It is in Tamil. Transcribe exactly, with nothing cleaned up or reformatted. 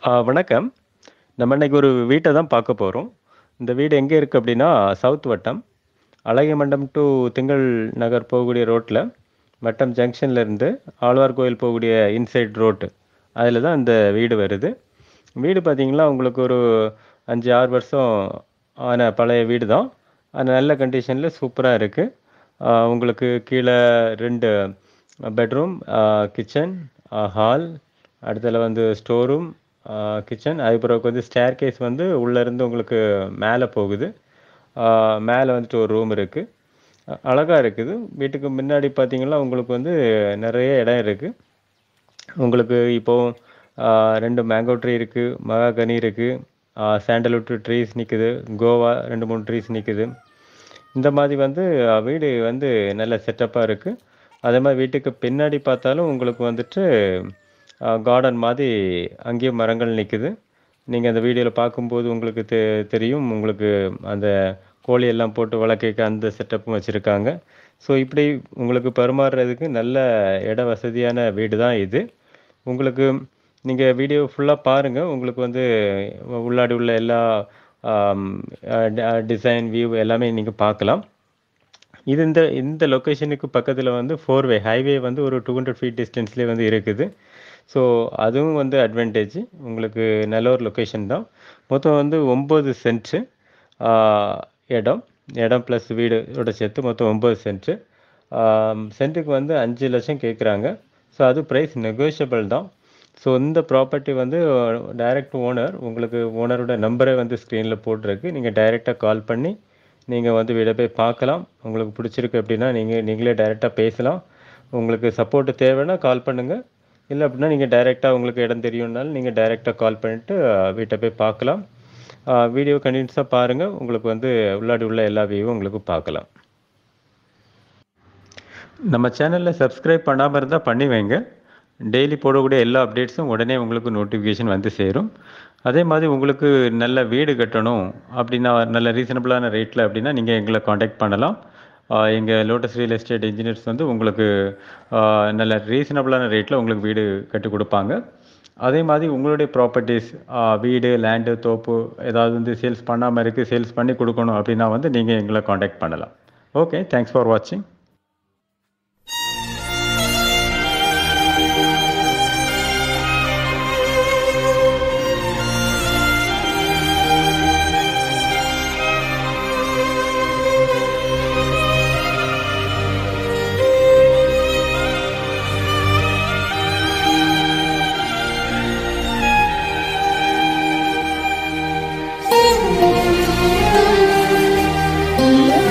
ஆ வணக்கம். நம்ம இன்னைக்கு ஒரு வீட்ட தான் பார்க்க போறோம். இந்த வீடு எங்க இருக்கு அப்டின்னா, சவுத் வட்டம். அழகிய மண்டபம் டூ திங்கள் நகர் போகக்கூடிய ரோட்ல, வட்டம் ஜங்ஷன்ல இருந்து ஆழ்வார்கோயில் போகக்கூடிய இன்சைட் ரோட். அதில தான் இந்த வீடு வருது. வீடு பார்த்தீங்கன்னா, உங்களுக்கு ஒரு ஐந்து, ஆறு வருஷம் ஆன பழைய வீடு தான். ஆனா நல்ல கண்டிஷன்ல சூப்பரா இருக்கு. ஆ உங்களுக்கு கீழ ரெண்டு பெட்ரூம், அ கிச்சன், அ ஹால், அடுத்ததுல வந்து ஸ்டோர் ரூம், அ கிச்சன். அதுக்கு வந்து ஸ்டேர்கேஸ் வந்து உள்ள இருந்து உங்களுக்கு மேல போகுது. ஆ மேல வந்துட்டு ஒரு ரூம் இருக்கு. அ அழகா இருக்குது. வீட்டுக்கு முன்னாடி பார்த்தீங்கன்னா, உங்களுக்கு வந்து நெறைய இடம் இருக்கு. உங்களுக்கு இப்போ ஆ ரெண்டு மேங்கோ ட்ரீ இருக்கு, மகாகனி இருக்கு, ஆ சாண்டல்வுட் ட்ரீஸ் நிக்குது, கோவா ரெண்டு, மூணு ட்ரீஸ் நிக்குது. இந்த மாதிரி வந்து அ வீடு வந்து நல்ல செட்டப்பா இருக்கு. அதே மாரி வீட்டுக்கு பின்னாடி பார்த்தாலும் உங்களுக்கு வந்துட்டு அ கார்டன் மாரி அங்கேயும் மரங்கள் நிக்குது. நீங்க அந்த வீடியோல பார்க்கும்போது உங்களுக்கு தெ தெரியும். உங்களுக்கு அந்த கோழி எல்லாம் போட்டு வளர்க்கறக்கு அந்த செட்டப்பும் வச்சிருக்காங்க. ஸோ இப்படி உங்களுக்கு பரிமாறுறதுக்கு நல்ல இட வசதியான வீடு தான் இது. உங்களுக்கு நீங்க வீடியோ ஃபுல்லா பாருங்க. உங்களுக்கு வந்து உள்ளாடி உள்ள எல்லா ஆம் அ ட டிசைன், வியூ எல்லாமே நீங்க பார்க்கலாம். இது இந்த இந்த லொகேஷனுக்கு பக்கத்துல வந்து ஃபோர் வே ஹைவே வந்து ஒரு இருநூறு ஃபீட் டிஸ்டன்ஸ்லயே வந்து இருக்குது. ஸோ அதுவும் வந்து அட்வான்டேஜ். உங்களுக்கு நல்ல ஒரு லொகேஷன் தான். மொத்தம் வந்து ஒன்பது சென்ட் ஆ இடம். இடம் பிளஸ் வீடோட சேர்த்து மொத்தம் ஒன்பது சென்ட். ஆ சென்ட்டுக்கு வந்து ஐந்து லட்சம் கேட்குறாங்க. ஸோ அது பிரைஸ் நெகோஷியபிள் தான். ஸோ இந்த ப்ராப்பர்ட்டி வந்து டைரக்ட் ஓனர் உங்களுக்கு ஓனரோட நம்பரே வந்து ஸ்க்ரீன்ல போட்டிருக்கு. நீங்க டைரக்ட்டா கால் பண்ணி நீங்க வந்து வீட போய் பார்க்கலாம். உங்களுக்கு பிடிச்சிருக்கு அப்படின்னா, நீங்க நீங்களே டைரக்ட்டா பேசலாம். உங்களுக்கு சப்போர்ட் தேவைன்னா கால் பண்ணுங்க. இல்ல அப்படின்னா, நீங்க டைரக்ட்டா உங்களுக்கு இடம் தெரியும்னாலும் நீங்க டைரக்ட்டா கால் பண்ணிட்டு வீட்ட போய் பார்க்கலாம். ஆ வீடியோ கன்டினியூஸா பாருங்க. உங்களுக்கு வந்து உள்ளாடி உள்ள எல்லா வியூவும் உங்களுக்கு பார்க்கலாம். நம்ம சேனல்ல சப்ஸ்கிரைப் பண்ணாம இருந்தா பண்ணி வைங்க. டெய்லி போடக்கூடிய எல்லா அப்டேட்ஸும் உடனே உங்களுக்கு நோட்டிஃபிகேஷன் வந்து சேரும். அதே மாதிரி உங்களுக்கு நல்ல வீடு கட்டணும் அப்படின்னா, நல்ல ரீசனபிளான ரேட்ல அப்படின்னா, நீங்க எங்கள கான்டாக்ட் பண்ணலாம். ஆ எங்க லோட்டஸ் ரியல் எஸ்டேட் இன்ஜினியர்ஸ் வந்து உங்களுக்கு ஆ நல்ல ரீசனபிளான ரேட்ல உங்களுக்கு வீடு கட்டிக் குடுப்பாங்க. அதே மாதிரி உங்களுடைய ப்ராப்பர்ட்டீஸ் ஆ வீடு, லேண்டு, தோப்பு ஏதாவது வந்து சேல்ஸ் பண்ணாம இருக்கு, சேல்ஸ் பண்ணி குடுக்கணும் அப்படின்னா வந்து நீங்க எங்கள கான்டாக்ட் பண்ணலாம். ஓகே. தேங்க்ஸ் ஃபார் வாட்சிங். Thank you.